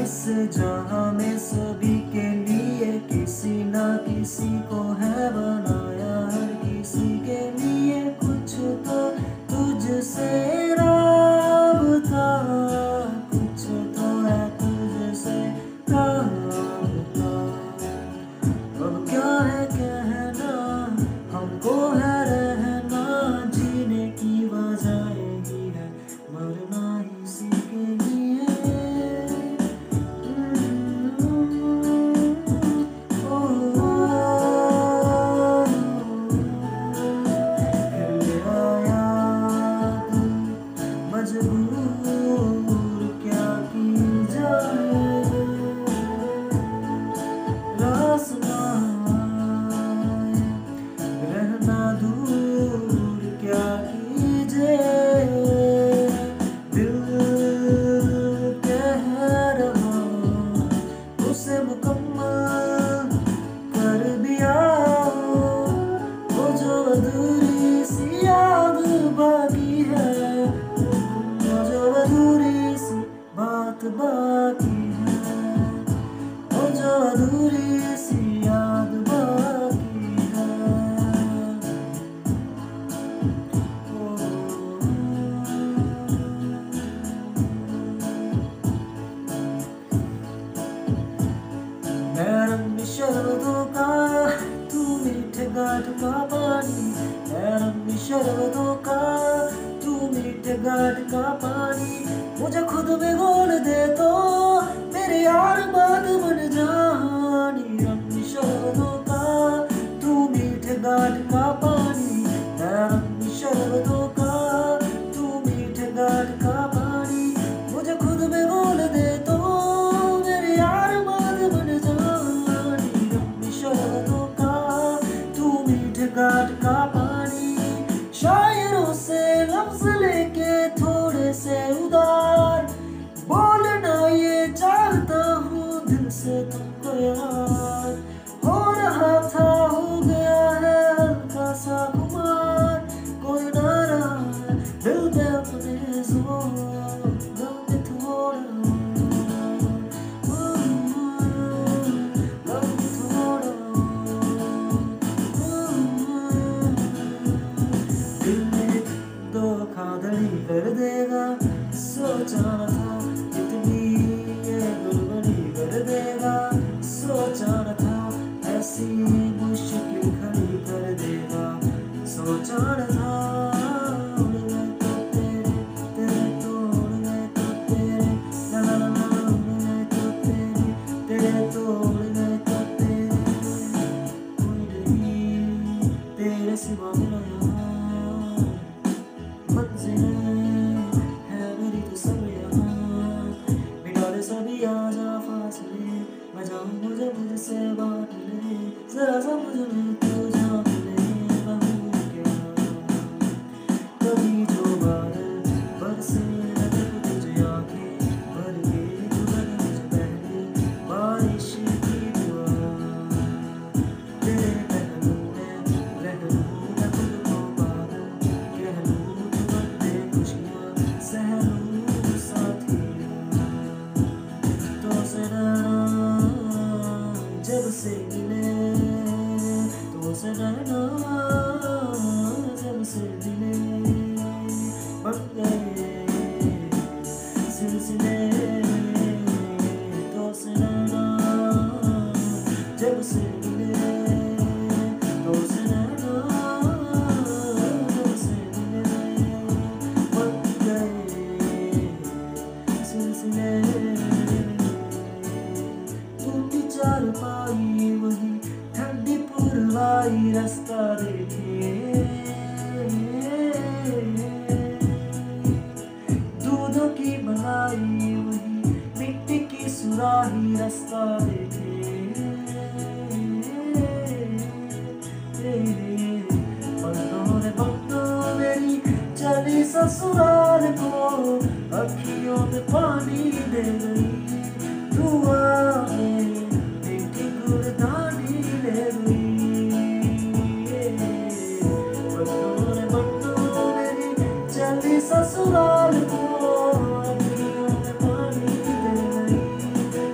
इस जहां में सभी के लिए किसी ना किसी को है बनाया, हर किसी के लिए कुछ तो तुझसे राबता, कुछ तो है तुझसे राबता। अब क्या है कहना, हमको है रहना, जीने की वजह यही है, मरना इसी के लिए। फिर ले आया मजबूर क्या की जाए, रास ना आए, रहना दूर क्या कीजिए, दिल कह रहा उसे मुकम्मल कर दिया, वो जो अधूरी सी याद बाकी है, वो जो अधूरी सी बात बाकी है, वो जो अधूरी सी याद बाकी है। मैं रंग शरबतों का, तू मीठे घाट का पानी, मैं रंग शरबतों का, तू मीठे घाट का पानी, मुझे खुद में घोल दे तो मेरे यार बात बन जानी। रंग शरबतों का, तू मीठे घाट का पानी, मैं रंग शरबतों का, तू मीठे घाट का पानी, मुझे खुद में घोल दे तो मेरे यार बात बन जानी। रंग शरबतों का, तू मीठे घाट का पानी, शायरों से लफ्ज लेके थोड़े से उदार, बोलना ये चाहता हूँ दिल से तुमको यार, हो रहा था हो गया है हल्का सा खुमार, कोई ना रहा है दिल पे अपने जोर, दिल पे थोड़ा दिल पे थोड़ा, दिल ने धोखाधड़ी कर देगा, सोचा न था इतनी ये गड़बड़ी कर देगा, सोचा न था ऐसी मुश्किल खड़ी कर देगा, सोचा न था। उड़ गए तो तेरे तेरे तो उड़ गए तो तेरे, ला ला ला ला, उड़ गए तो तेरे तेरे तो उड़ गए तो तेरे, कोई नहीं तेरे सिवा मेरा यहाँ, मंजिलें है मेरी तो सब यहाँ, मिटा दे सभी आजा फासले, मैं जाऊँ मुझे मुझसे बांट ले, जरा समझ ले तो जान ले, मैं हूँ क्या। कभी जो बादल बरसे लगे तुझे आंखें भर के, तू लगे मुझे पहले बारिश की दुआ, तेरे पहलू में रह लूँ मैं खुद को पागल, कह लूँ तू बन दे खुशियाँ सह लूँ साथिया। तो से नैना जब से मिले, तो से नैना जब से मिले, बन गए सिलसिले, तो से नैना जब से मिले, तो से नैना जब से मिले, बन गए सिलसिले। टूटी चारपाई वही ठंडी पुरवाई रास्ता देखे, दूधों की मलाई वही मिट्टी की सुराही रास्ता देखे, पन्नों ने पन्नों मेरी चली ससुराल को, अखियों में पानी दे गई, दुआ में मीठी गुड़दानी ले गई, पन्नों ने पन्नों मेरी चली ससुराल को, अखियों में पानी दे गई,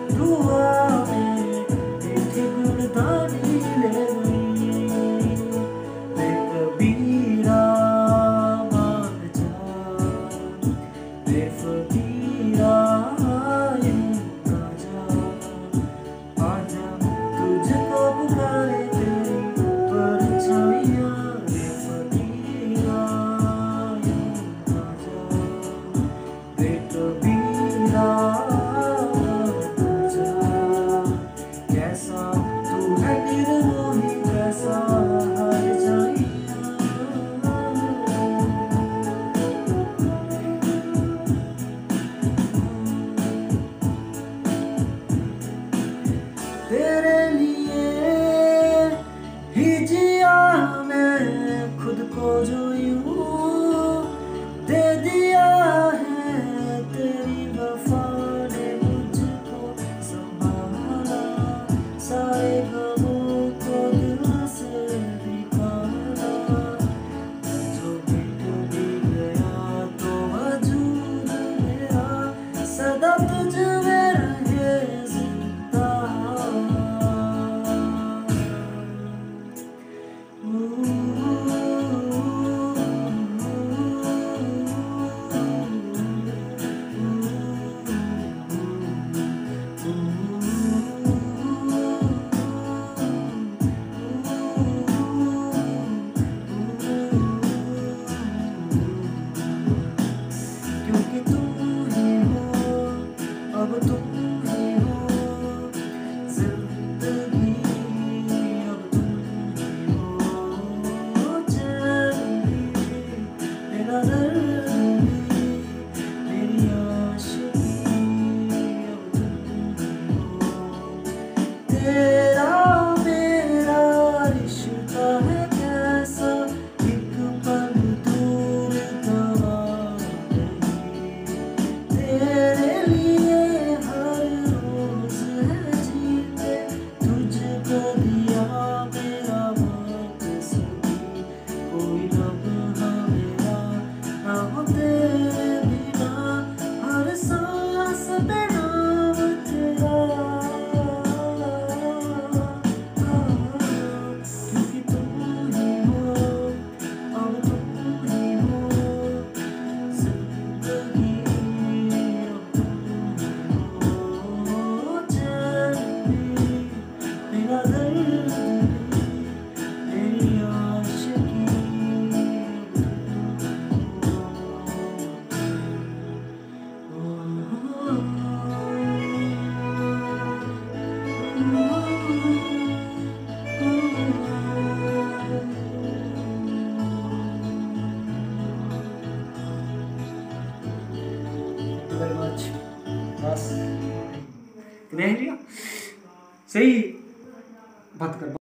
जिया मैं खुद को जो यूं दे दिया है, तेरी वफा ने मुझको संभाला, सारे गमों को दिल से निकाला। जो मिट भी गया तो वजूद मेरा सदा तुझ में रहे जिंदा। क्योंकि तुम ही हो, अब तुम ही हो जिंदगी, अब तुम ही हो चैन भी, मेरा दर्द भी, मेरी आशिकी, अब तुम ही हो। तेरा मेरा रिश्ता है कैसा, एक पल दूर गवा नहीं, तेरे लिए हर रोज है जीते, तुझको दिया मेरा मकसदी, कोई लम्हा मेरा ना हो तेरे बिना, हर सांस पे नाम तेरा। क्योंकि तुम ही हो, अब तुम ही हो जिंदगी, अब तुम ही हो चैन भी, मेरा दर्द भी, मेरी आशिकी, very much. बस नहीं लिया सही बात कर।